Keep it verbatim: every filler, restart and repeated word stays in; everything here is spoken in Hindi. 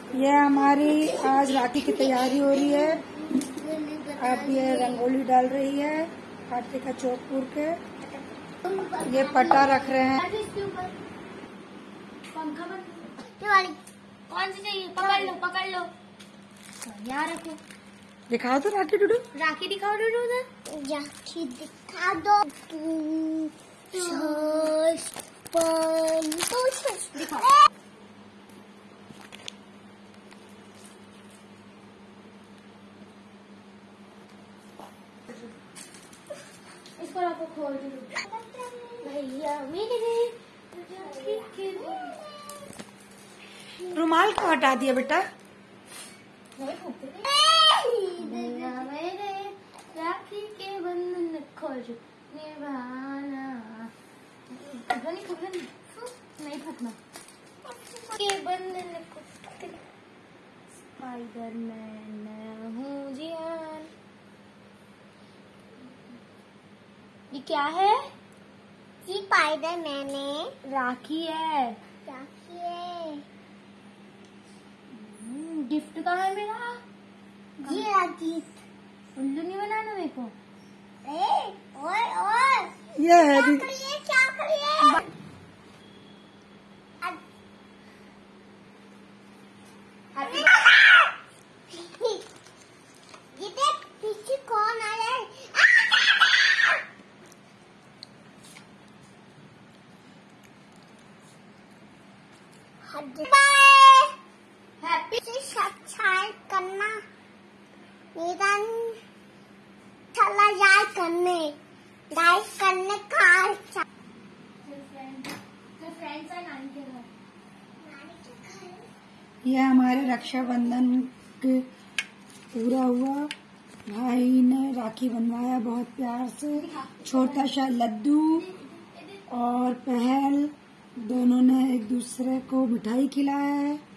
ये हमारी आज राखी की तैयारी हो रही है। अब ये रंगोली डाल रही है कार्तिक का चौकपुर के। ये पटा रख रहे हैं। पंखा बंद। कौन सी चाहिए? पकड़ लो पकड़ लो। यहाँ रखो। दिखाओ तो राखी डूडू। राखी दिखाओ डूडू उधर। राखी दिखा दो। दिखाओ। इसको रखो खोल दो भैया मेरे। रुमाल को हटा दिया बेटा। भैया मेरे राखी के बंधन खोज निभाना। नहीं नहीं फटना के बंधन को स्पाइडरमैन हूँ जियान। ये क्या है? ये स्पाइडरमैन है। राखी है। राखी है। गिफ्ट कहाँ है मेरा? जी राखी। उल्लू नहीं बनाना मेरे को। ए, और और ये है क्या करिए क्या करिए? ये देख पीछे कौन आ रहा है? हैप्पी से सब्सक्राइब करना। मेरा चला जाए करने लाइक करने का अच्छा। फ्रेंड्स है नानी के घर। नानी के घर। ये हमारे रक्षाबंधन के पूरा हुआ। भाई ने राखी बनवाया बहुत प्यार से। छोटा सा लड्डू और पहल दोनों ने एक दूसरे को मिठाई खिलाया है।